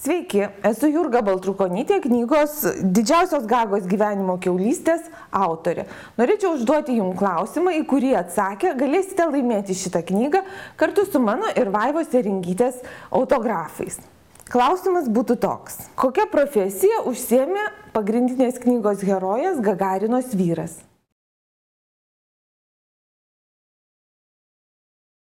Sveiki, esu Jurga Baltrukonytė, knygos Didžiausios Gagos gyvenimo kiaulystės autorė. Norėčiau užduoti jums klausimą, į kurį atsakę galėsite laimėti šitą knygą kartu su mano ir Vaivos Eringytės autografais. Klausimas būtų toks. Kokia profesija užsiėmė pagrindinės knygos herojės Gagarinos vyras?